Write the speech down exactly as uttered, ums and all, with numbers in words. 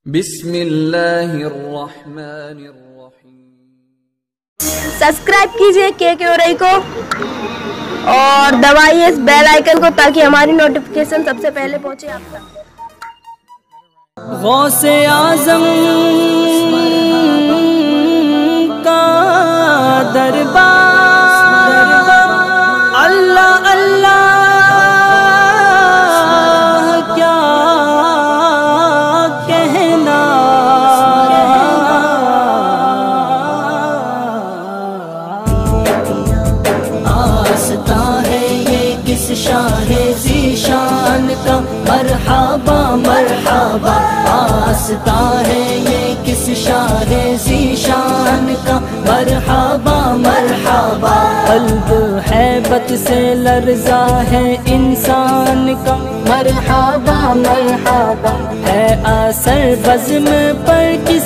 بسم اللہ الرحمن الرحیم۔ سبسکرائب کیجئے کے کے اورئی کو اور دبائیے اس بیل آئیکن کو تاکہ ہماری نوٹیفیکیشن سب سے پہلے پہنچے آپ تک۔ غوث اعظم کا دربار، اللہ اللہ کیا کہنا، آستا ہے یہ کس شاہ ذیشان کا، مرحبا مرحبا آستا ہے یہ کس شاہ ذیشان کا، مرحبا مرحبا قلب ہیبت سے لرزا ہے انسان کا، مرحبا مرحبا ہے اثر بزم پر کس